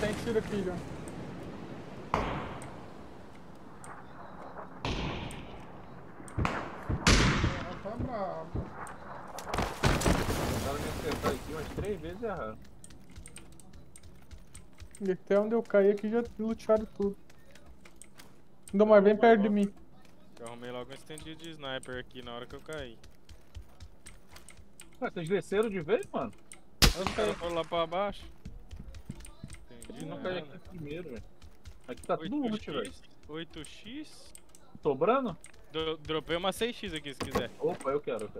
tem tiro aqui já. Tá bravo. Tentaram me acertar aqui umas 3 vezes e erraram. E até onde eu caí aqui já lutearam tudo. Domar, vem perto de mim. Eu arrumei logo um stand de sniper aqui na hora que eu caí. Ué, vocês desceram de vez, mano? Os caras foram lá pra baixo. Entendi, Eu não não caí é aqui nada. primeiro, velho. Aqui tá tudo loot, velho. 8x. Sobrando? Dropei uma 6x aqui se quiser. Opa, eu quero.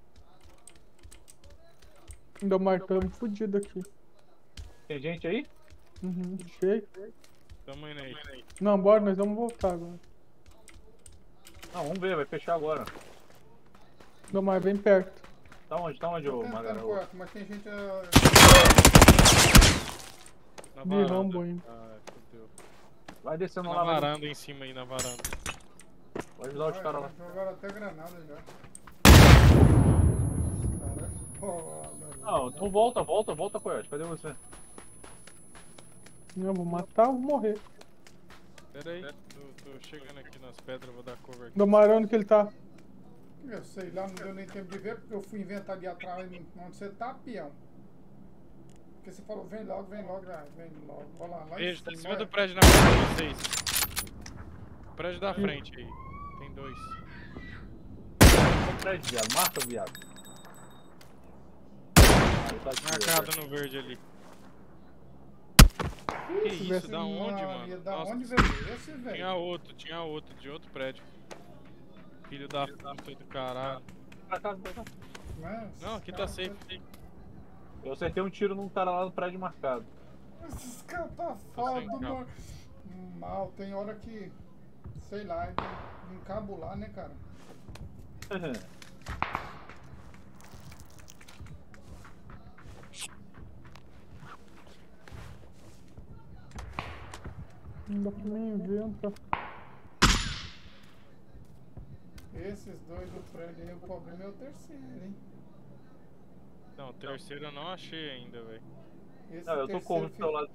Domar, estamos fodidos aqui. Tem gente aí? Uhum, cheio. Tamo indo aí. Não, bora, nós vamos voltar agora. Não, vamos ver, vai fechar agora. Domar, vem perto. Tá onde, ô Magara? Mas tem gente... Na De varanda. Rambo ainda. Ah, fodeu. Vai descendo Na lá, vai. varanda em cima aí, na varanda. Pode ajudar os caras lá. Jogaram até granada já. Cara, é foda. Não, então volta, Coyote. Cadê você? Eu vou matar ou vou morrer. Pera aí, tô chegando aqui nas pedras, vou dar cover aqui. Domar, onde que ele tá? Eu sei lá, não deu nem tempo de ver, porque eu fui inventar de atrás onde você tá, peão. Porque você falou, vem logo, vem logo. Olha lá, lá Vejo, tá em cima é. do prédio na frente de vocês. Prédio da frente aí. Tem 2. Prédio, viado. Marca, viado. Marcado no verde ali. Que isso, da onde, mano? Da Nossa, onde veio esse, velho? tinha outro, de outro prédio. Filho da puta do caralho. Não, aqui tá safe. Eu acertei um tiro num cara lá no prédio marcado. Esses caras tá foda, mano. Mal, tem hora que, sei lá, é de encabular, né, cara? Não dá pra nem inventa. Esses dois do prédio aí, o problema é o terceiro, hein? Não, o terceiro eu não achei ainda, velho. Esse Não, eu tô com o terceiro seu lado.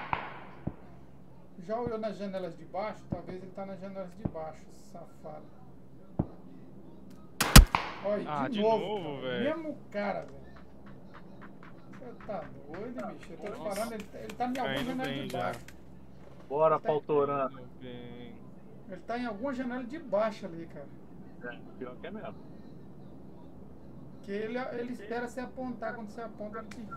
Já olhou nas janelas de baixo? Talvez ele tá nas janelas de baixo, safado. Olha, De novo, velho. Mesmo cara, velho. Você tá doido, bicho? Eu tô te falando, ele tá em alguma Caindo janela bem de já. baixo. Bora, Pautorã. Bem. Ele tá em alguma janela de baixo ali, cara. Pior que é mesmo. Que ele espera você apontar, quando você aponta ele te...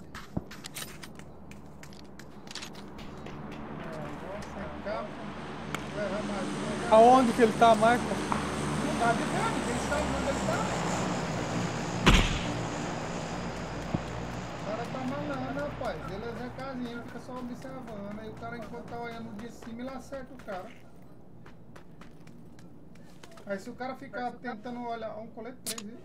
Aonde que ele tá, Marco? Não tá de verdade, ele sabe onde ele tá. O cara tá malando, rapaz. Ele é Zé Casinha, fica só observando. Aí o cara, enquanto tá olhando de cima, ele acerta o cara. Aí se o cara ficar tentando olhar... Um colete 3, viu?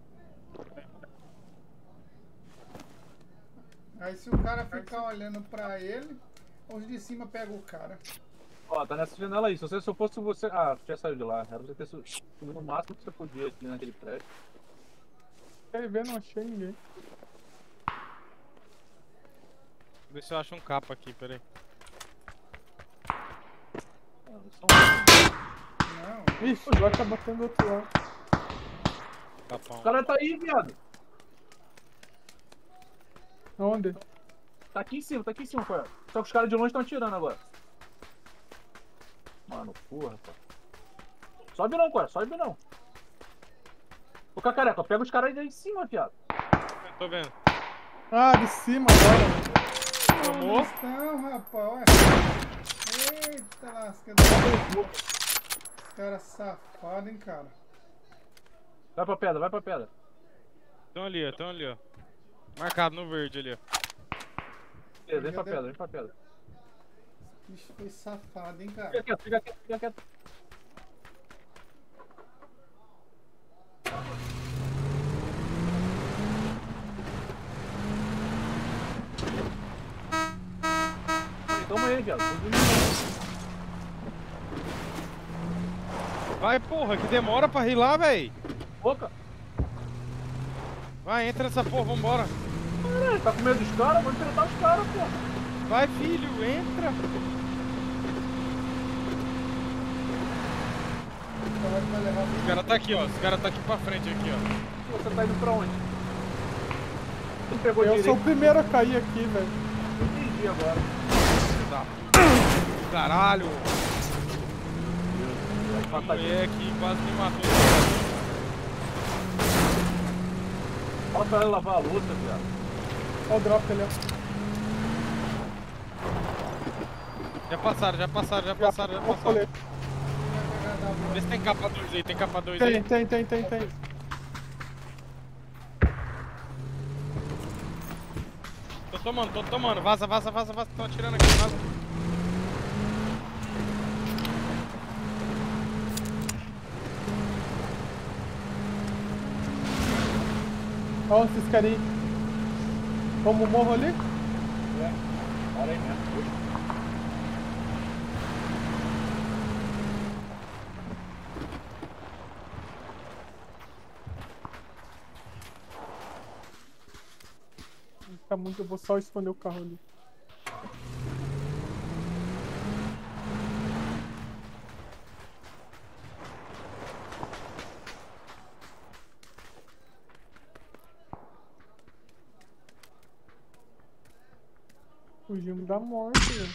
Aí se o cara ficar olhando pra ele, os de cima pegam o cara. Ó, tá nessa janela aí. Se eu fosse você. Ah, já saiu de lá. Era você ter subido no máximo que você podia aqui naquele prédio. Quer ver? Não achei ninguém. Vê se eu acho um capa aqui, peraí. Não. Ixi, agora tá batendo do outro lado. Capão. O cara tá aí, viado. Onde? Tá aqui em cima, Coyote. Só que os caras de longe estão atirando agora. Mano, porra, pô. Sobe não, Coyote, sobe não. Ô, Cacareca, pega os caras aí em cima, viado. Eu tô vendo. Ah, de cima agora. Tomou? Não, rapaz. Eita lasca. Os caras safados, hein, cara. Vai pra pedra, vai pra pedra. Tão ali, ó. Marcado no verde ali, ó. Beleza, vem pra pedra, vem pra pedra. Bicho foi safado, hein, cara. Fica quieto. Toma aí, viado. Vai, porra, que demora pra rir lá, véi. Boca. Vai, entra nessa porra, vambora. Caralho, tá com medo dos caras? Vamos enfrentar os caras, porra. Vai, filho, entra. Vai levar Esse cara tá aqui, ó. Esse cara tá aqui pra frente, aqui, ó. Você tá indo pra onde? Você pegou Eu direito? sou o primeiro a cair aqui, velho. Eu entendi agora. Tá. Caralho. Vai A matar mulher aqui quase me matou. Fala pra ela lavar a louça, viado. Olha o drop ali, ó. Já passaram, já passaram, já passaram, já Olha o passaram. colete. Vê se tem capa 2 aí, tem capa 2 aí. Tem. Tô tomando. Vaza. Tão atirando aqui, vaza. Olha onde vocês querem ir. Vamos o morro ali? Olha aí mesmo. Tá muito, eu vou só esconder o carro ali. Fugimos da morte, velho.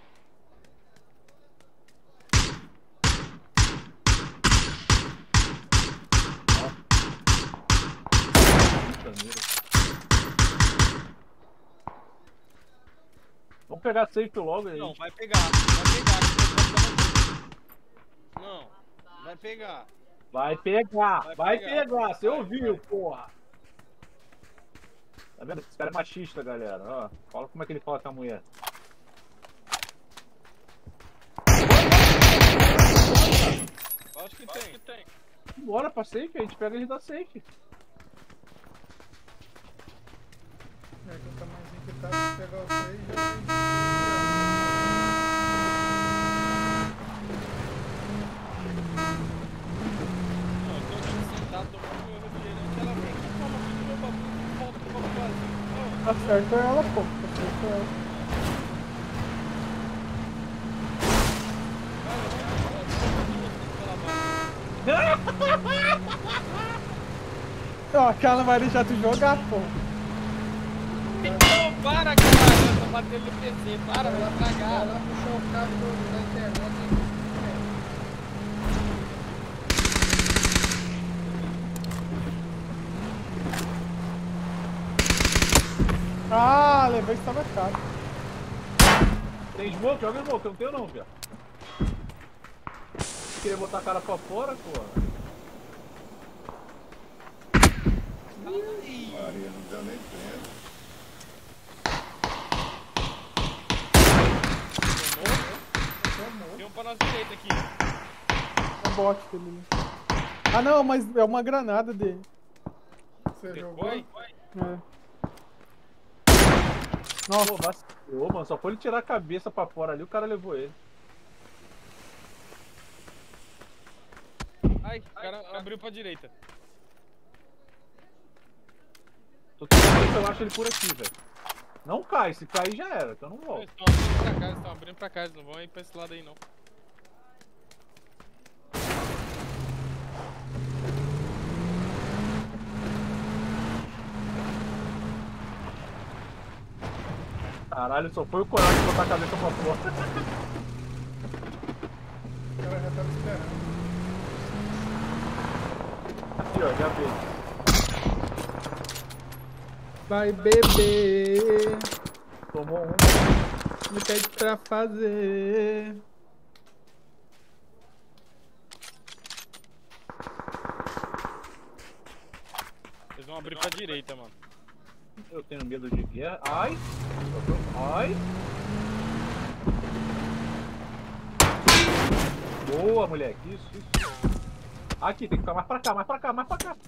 Vamos pegar safe logo aí. Não, vai pegar. Não, vai pegar. Vai pegar. Vai pegar. Você Vai, ouviu, vai. porra. Tá vendo? Esse cara é machista, galera. Ó, fala como é que ele fala com a mulher. Acho que tem. Bora pra safe, a gente pega ele da safe. É que o tamanhozinho que tá, se pegar o 6 já vai. Não, eu tô aqui sentado tomando meu refrigerante, ela vem aqui, toma aqui do meu bagulho, volta pro bagulho vazio. Tá certo ela, pô. Tá certo ela. Ó, aquela não vai deixar tu jogar, pô. Então, para, caralho, eu tô batendo no PC, para, vai estragar. Ela puxou o cabo da internet. Ah, levei isso na cara. Tem smoke? Joga smoke, eu não tenho não, viado. Queria botar a cara pra fora, porra. Maria, não deu nem tempo. Tem um pra nossa direita aqui. É um bot dele. Né? Ah, não, mas é uma granada dele. Você jogou? Foi? É. Nossa, Pô, vacilou, mano. Só foi ele tirar a cabeça pra fora ali, o cara levou ele. Ai, o cara abriu pra direita. Tô tentando ver se eu acho ele por aqui, velho. Não cai, se cair já era, então eu não volto. Eles estão abrindo pra cá, eles não vão ir pra esse lado aí não. Caralho, só foi o coragem de botar a cabeça pra fora. O cara já tava esperando. Aqui, ó, já veio. vai beber. Tomou um. Me pede pra fazer. Eles vão abrir pra direita, mano. Eu tenho medo de guerra. Ai! Ai! Boa, moleque. Isso. Aqui, tem que ficar mais pra cá, mais pra cá, mais pra cá.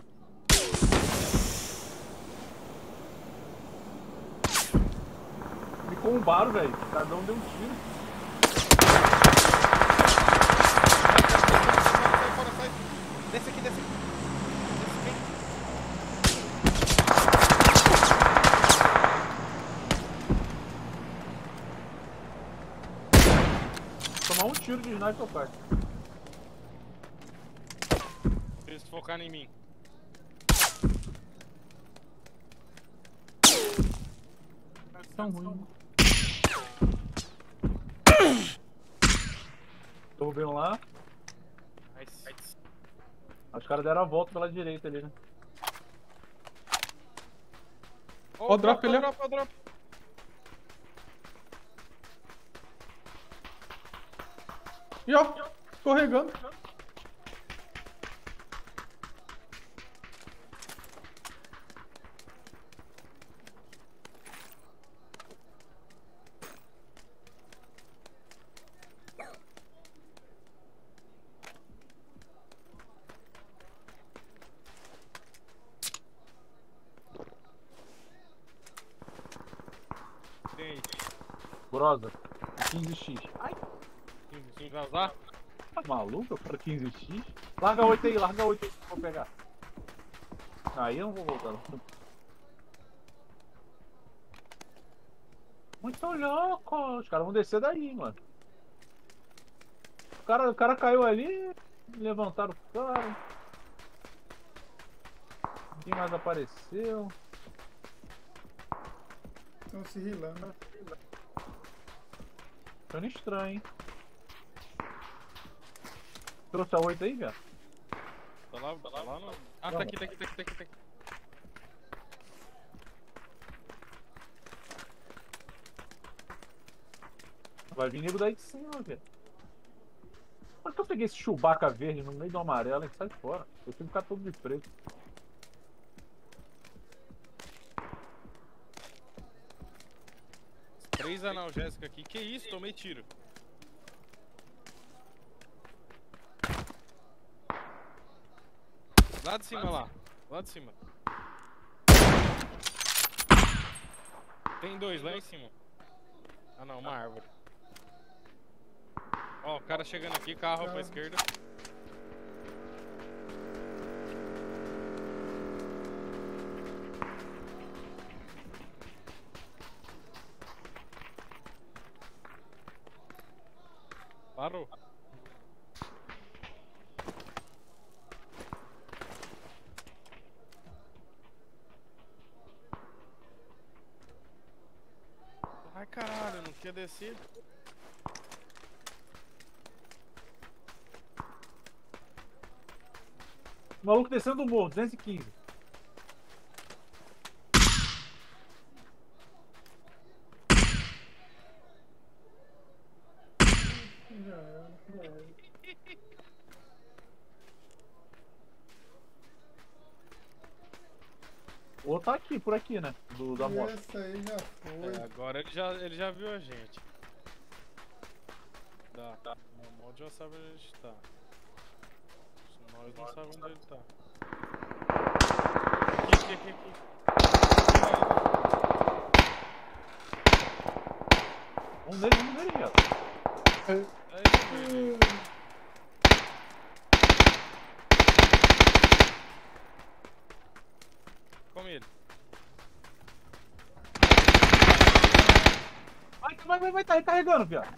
Me combaram, velho. Cada um deu um tiro. Sai fora, sai. Desce aqui, desce aqui. Desce aqui. Tomar um tiro de sniper eu caio. Se eles focar em mim. Tão ruim. Derrubei um lá. Nice. Os caras deram a volta pela direita ali, né? Ó, Ó, drop ali, ó. drop. E ó, escorregando. Tem aí. Brosa. 15x. Ai, Quem vai usar? tá maluco? Eu quero 15x. Larga 8 aí, larga 8 aí. Vou pegar. Aí eu não vou voltar. Não. Muito louco. Os caras vão descer daí, mano. O cara caiu ali. Levantaram o cara. Ninguém mais apareceu. Estão se rilando. Ficando estranho, hein? Trouxe a 8 aí, velho? Tá lá no... Ah, tá aqui. Vai vir nego daí de cima, velho. Por que eu peguei esse Chewbacca verde no meio do amarelo, hein? Sai fora. Eu tenho que ficar todo de preto. Três analgésicos aqui. Que isso? Tomei tiro. Lá de cima, lá de cima. Tem dois lá em cima. Ah não, uma árvore. Ó, o cara chegando aqui, carro pra esquerda. Parou. Ai caralho, não quer descer. O maluco descendo do morro, 215. Já era. O outro tá aqui, por aqui, né? Da moto. Esse aí já foi. É, agora ele já viu a gente. Tá. O mod já sabe onde a gente tá. Nós não sabemos onde ele tá. Aqui. Vamos nele, já. Aí, velho. Come ele. Vai, tá recarregando, viado.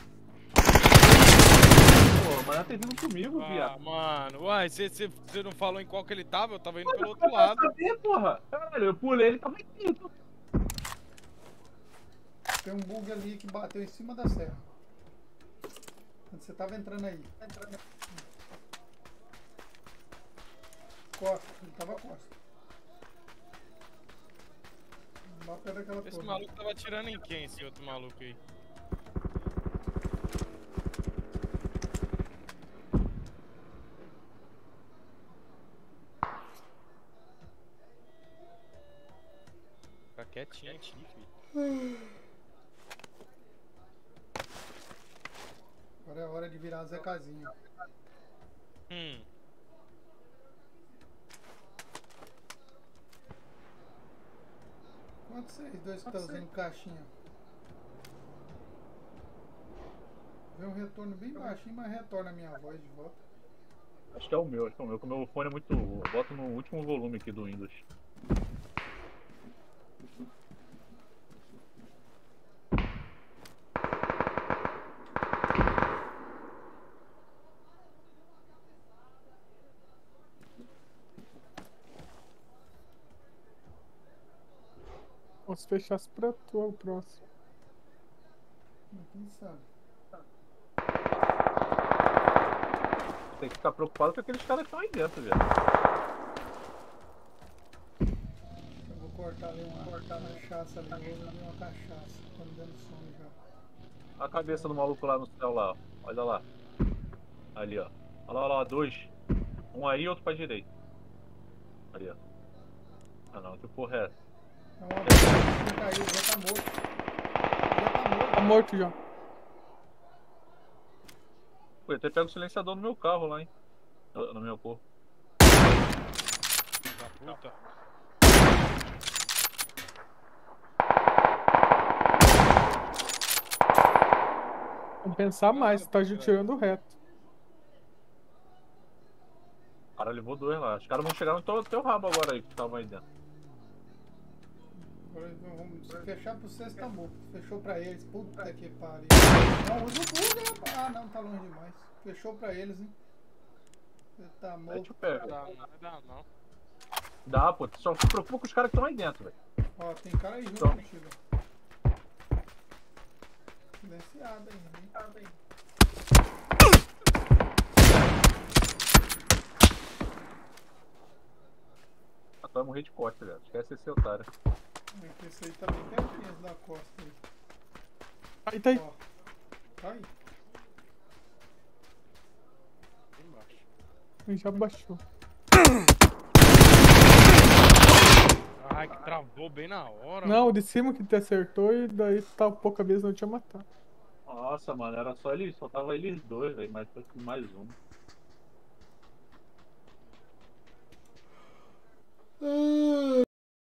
Pô, mas tá vindo comigo, Ah, viado. mano, uai, você não falou em qual que ele tava? Eu tava indo pelo Eu outro lado. saber, porra. Caralho, eu pulei, ele tava aqui. Tem um bug ali que bateu em cima da serra. Quando você tava entrando aí. Costa, ele tava costa. Lá perto daquela Esse torre. maluco tava atirando em quem, esse outro maluco aí? Fica quietinho aqui, filho. Agora é hora de virar Zé Casinha. Quantos vocês dois que estão usando caixinha? Vê um retorno bem baixinho, mas retorna a minha voz de volta. Acho que é o meu, porque o meu fone é muito. Eu boto no último volume aqui do Windows. Ou se fechasse pra tu, é o próximo. Quem sabe? Tem que ficar preocupado com aqueles caras que estão aí dentro, velho. Eu vou cortar ali uma cachaça ali. Eu vou beber uma cachaça. Tô me dando sono já. A cabeça do maluco lá no céu lá, ó. Olha lá. Ali, ó. Olha lá, 2. Um aí e outro pra direita. Ali, ó. Ah não, que porra é essa? É uma boa, já caiu, já tá morto. Já tá morto. Tá morto já. Pô, eu até pego o silenciador no meu carro lá, hein? No meu corpo. Da puta. Vamos pensar mais, tá tirando reto. O cara levou 2 lá. Os caras vão chegar no teu rabo agora aí, que estavam aí dentro. Agora vamos fechar pro vocês, tá morto. Fechou pra eles. Puta que pariu. Não, usa o bug, né? Ah, não, tá longe demais. Fechou pra eles, hein? Você tá Aí te morto. pega. Não dá não. Dá, pô. Só se preocupa com os caras que estão aí dentro, velho. Ó, tem cara aí junto Então. contigo. Silenciado aí. Ah, tu vai morrer de costa, velho. Esquece esse otário. Esse aí tá bem pertinho da costa aí. Aí tá aí. Ó. Tá aí. Embaixo. Ele já baixou. Ai, que travou bem na hora. Não, o mano. de cima que te acertou e daí tá pouca vez não tinha matado. Nossa, mano, era só eles, só tava eles 2, velho, mas foi mais um.